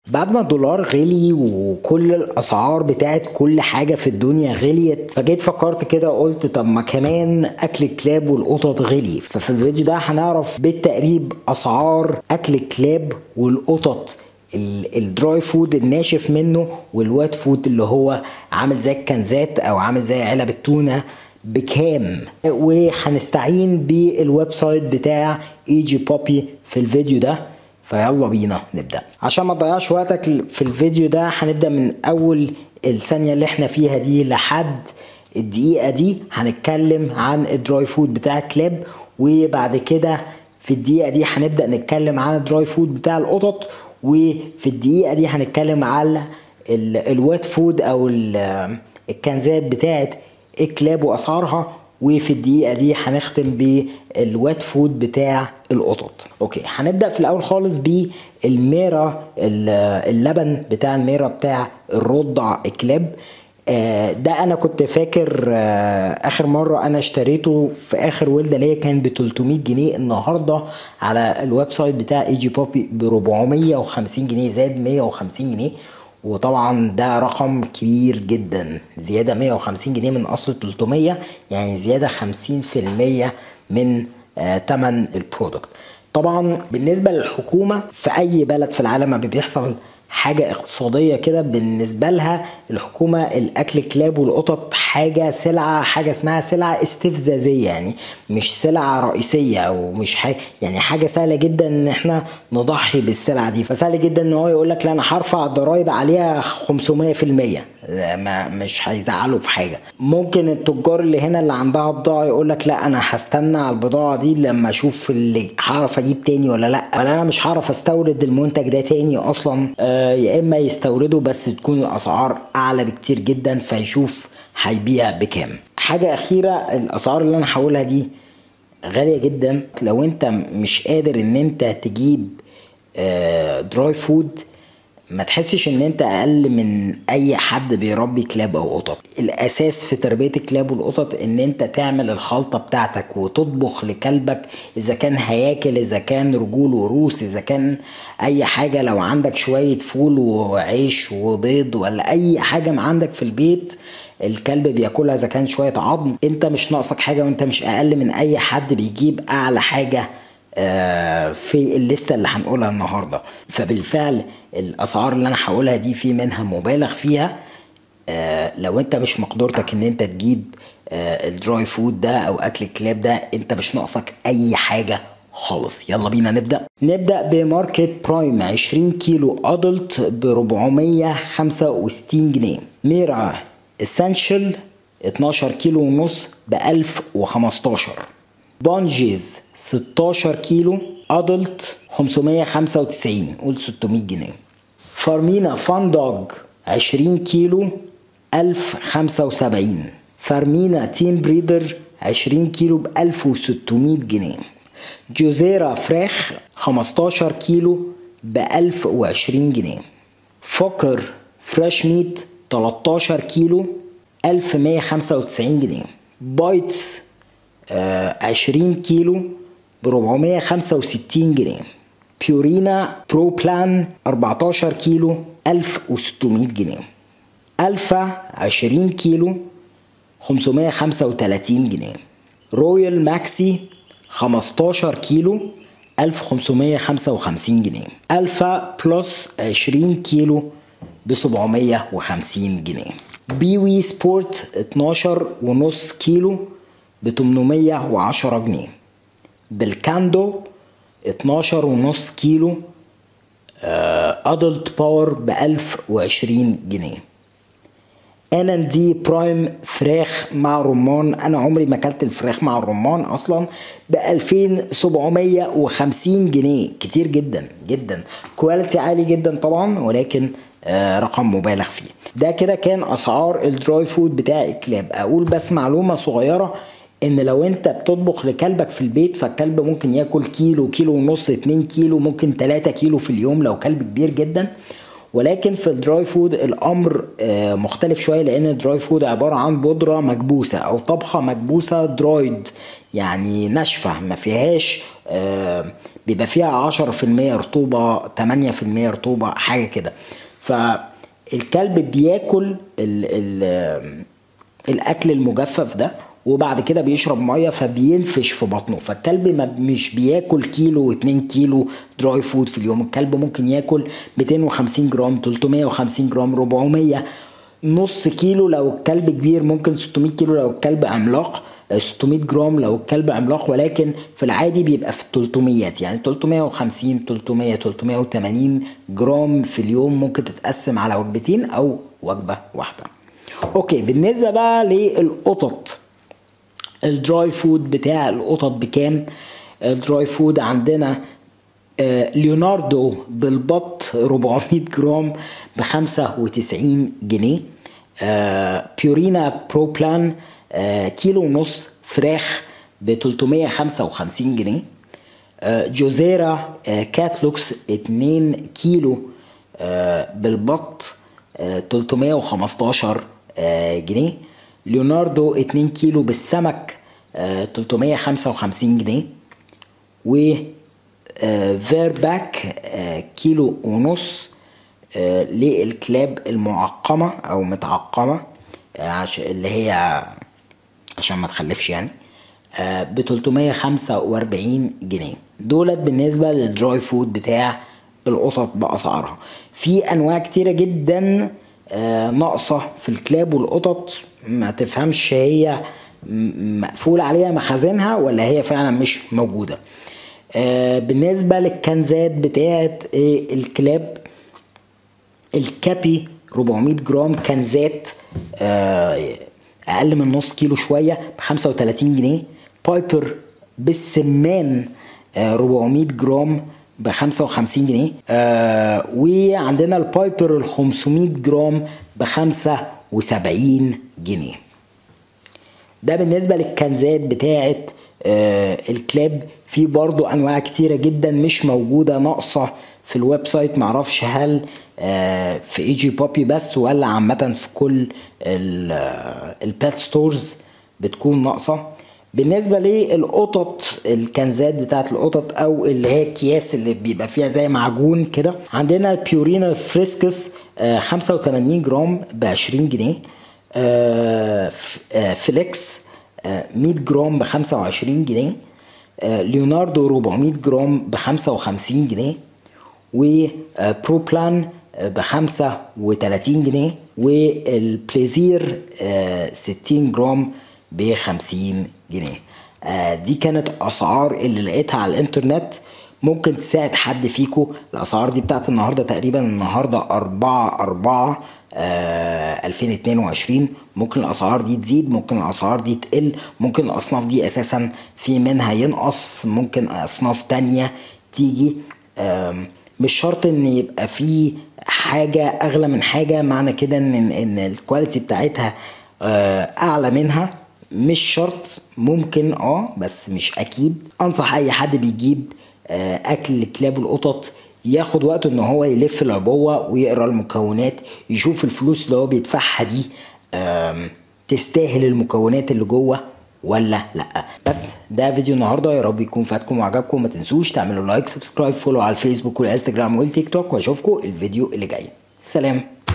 بعد ما الدولار غلي وكل الاسعار بتاعت كل حاجه في الدنيا غليت، فجيت فكرت كده وقلت طب ما كمان اكل الكلاب والقطط غلي. ففي الفيديو ده هنعرف بالتقريب اسعار اكل الكلاب والقطط، الدراي فود الناشف منه والوات فود اللي هو عامل زي الكنزات او عامل زي علب التونه بكام. وهنستعين بالويب سايت بتاع ايجي بوبي في الفيديو ده. فيلا بينا نبدأ. عشان ما تضيعش وقتك في الفيديو ده هنبدأ من اول الثانية اللي احنا فيها دي لحد الدقيقة دي هنتكلم عن الدراي فود بتاع الكلاب، وبعد كده في الدقيقة دي هنبدأ نتكلم عن الدراي فود بتاع القطط، وفي الدقيقة دي هنتكلم على الوات فود او الكنزات بتاعت الكلاب واسعارها، وفي الدقيقة دي هنختم بالوات فود بتاع القطط. اوكي، هنبدأ في الاول خالص بالميرا، اللبن بتاع الميرا بتاع الرضع الكلاب. ده انا كنت فاكر اخر مرة انا اشتريته في اخر ولدة ليا كان ب 300 جنيه، النهاردة على الويب سايت بتاع ايجي بوبي ب 450 جنيه، زاد 150 جنيه. وطبعا ده رقم كبير جدا، زيادة 150 جنيه من اصل 300، يعني زيادة 50% من تمن البرودكت. طبعا بالنسبة للحكومة في اي بلد في العالم ما بيحصل حاجة اقتصادية كده بالنسبة لها الحكومة، الاكل الكلاب والقطط حاجة سلعة، حاجة اسمها سلعة استفزازية، يعني مش سلعة رئيسية او مش حاجة، يعني حاجة سهلة جدا ان احنا نضحي بالسلعة دي. فسهل جدا ان هو يقولك لا انا هرفع الضرايب عليها 500%، مش هيزعلوا في حاجة. ممكن التجار اللي هنا اللي عندها بضاعة يقولك لا انا هستنى على البضاعة دي لما اشوف اللي هعرف اجيب تاني ولا لا، ولا انا مش هعرف استورد المنتج ده تاني اصلا. يا اما يستوردوا بس تكون الاسعار اعلى بكتير جدا فيشوف هيبيع بكام. حاجة اخيرة، الاسعار اللي انا هقولها دي غالية جدا. لو انت مش قادر ان انت تجيب دراي فود ما تحسش ان انت اقل من اي حد بيربي كلاب او قطط. الاساس في تربية الكلاب والقطط ان انت تعمل الخلطة بتاعتك وتطبخ لكلبك، اذا كان هياكل، اذا كان رجول وروس، اذا كان اي حاجة. لو عندك شوية فول وعيش وبيض ولا اي حاجة ما عندك في البيت الكلب بياكلها، اذا كان شوية عظم، انت مش ناقصك حاجة وانت مش اقل من اي حد بيجيب اعلى حاجة في الليستة اللي هنقولها النهاردة. فبالفعل الاسعار اللي انا هقولها دي في منها مبالغ فيها. لو انت مش مقدرتك ان انت تجيب الدراي فود ده او اكل الكلاب ده انت مش ناقصك اي حاجة خالص. يلا بينا نبدأ بماركت برايم 20 كيلو ادلت ب 465 جنيه. ميرا اسنشل 12 كيلو ونص ب 1015. بونجيز 16 كيلو ادلت 595، قول 600 جنيه. فارمينا فان دوج 20 كيلو 1075. فارمينا تيم بريدر 20 كيلو ب 1600 جنيه. جوزيرا فراخ 15 كيلو ب 1020 جنيه. فوكر فريش ميت 13 كيلو 1195 جنيه. بايتس 20 كيلو ب 465 جنيه. بيورينا برو بلان 14 كيلو 1600 جنيه. الفا 20 كيلو 535 جنيه. رويال ماكسي 15 كيلو 1555 جنيه. الفا بلس 20 كيلو ب 750 جنيه. بيوي سبورت 12 ونص كيلو ب 810 جنيه. بالكاندو 12 ونص كيلو ادلت باور ب 1020 جنيه. ان دي برايم فراخ مع رمان، انا عمري ما اكلت الفراخ مع الرمان اصلا، ب 2750 جنيه. كتير جدا جدا، كواليتي عالي جدا طبعا ولكن رقم مبالغ فيه. ده كده كان اسعار الدراي فود بتاع الكلاب. اقول بس معلومة صغيرة، ان لو انت بتطبخ لكلبك في البيت فالكلب ممكن ياكل كيلو، كيلو ونص، 2 كيلو، ممكن 3 كيلو في اليوم لو كلب كبير جدا. ولكن في الدراي فود الامر مختلف شويه، لان الدراي فود عباره عن بودره مكبوسه او طبخه مكبوسه درايد، يعني ناشفه ما فيهاش بيبقى فيها 10% رطوبة 8% رطوبة حاجة كده. فالكلب بياكل الاكل المجفف ده وبعد كده بيشرب ميه فبينفش في بطنه. فالكلب مش بياكل كيلو 2 كيلو دراي فود في اليوم. الكلب ممكن ياكل 250 جرام 350 جرام 400 نص كيلو لو الكلب كبير، ممكن 600 كيلو لو الكلب عملاق، 600 جرام لو الكلب عملاق، ولكن في العادي بيبقى في 300 يعني 350 300 380 جرام في اليوم، ممكن تتقسم على وجبتين او وجبة واحدة. اوكي، بالنسبة بقى للقطط، الدراي فود بتاع القطط بكام؟ الدراي فود عندنا ليوناردو بالبط 400 جرام ب95 جنيه. بيورينا برو بلان كيلو ونص فراخ ب355 جنيه. جوزيرا كاتلوكس 2 كيلو بالبط 315 جنيه. ليوناردو 2 كيلو بالسمك 355 جنيه. و فيرباك كيلو ونص للكلاب المعقمة او متعقمة اللي هي عشان ما تخلفش يعني ب 345 جنيه. دولت بالنسبة للدراي فود بتاع القطط بأسعارها. في انواع كتيرة جدا ناقصة في الكلاب والقطط، ما تفهمش هي مقفول عليها مخازنها ولا هي فعلا مش موجودة. بالنسبة للكنزات بتاعت الكلاب، الكابي 400 جرام كنزات اقل من نص كيلو شوية ب35 جنيه. بايبر بالسمان 400 جرام ب55 جنيه. وعندنا البايبر ال 500 جرام ب75 جنيه. ده بالنسبة للكنزات بتاعت الكلاب. في برضو انواع كتيرة جدا مش موجودة ناقصة في الويب سايت، معرفش هل في اي جي بوبي بس ولا عامة في كل البات ستورز بتكون ناقصة. بالنسبة للقطط، الكنزات بتاعت القطط او اللي هي الكياس اللي بيبقى فيها زي معجون كده، عندنا البيورينا فريسكس 85 جرام ب20 جنيه. فليكس 100 جرام ب25 جنيه. ليوناردو 400 جرام ب55 جنيه. وبرو بلان ب35 جنيه. والبليزير 60 جرام ب50 جنيه. دي كانت اسعار اللي لقيتها على الانترنت، ممكن تساعد حد فيكو. الاسعار دي بتاعت النهارده تقريبا النهارده 4/4 2022. ممكن الاسعار دي تزيد، ممكن الاسعار دي تقل، ممكن الاصناف دي اساسا في منها ينقص، ممكن اصناف تانية تيجي. مش شرط ان يبقى في حاجة اغلى من حاجة معنى كده ان الكواليتي بتاعتها اعلى منها، مش شرط، ممكن بس مش اكيد. انصح اي حد بيجيب اكل الكلاب والقطط ياخد وقته ان هو يلف العبوة ويقرأ المكونات، يشوف الفلوس اللي هو بيدفعها دي تستاهل المكونات اللي جوه ولا لا. بس ده فيديو النهارده، يا رب يكون فاتكم وعجبكم. ما تنسوش تعملوا لايك، سبسكرايب، فولو على الفيسبوك والانستجرام والتيك توك، واشوفكم الفيديو اللي جاي. سلام.